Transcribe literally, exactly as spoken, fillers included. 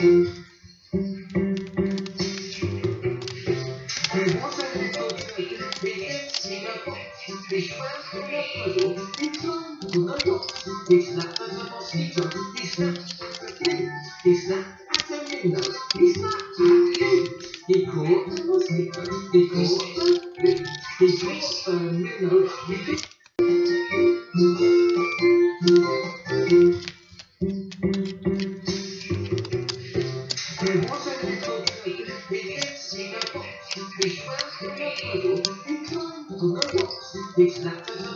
was a little turkey, he gets in a box. He swam in a puddle, he climbed to the top. He snapped at a mosquito, he snapped at a flea. He snapped at a minnow, he snapped at you. He caught the mosquito, he caught the flea. He caught the minnow, he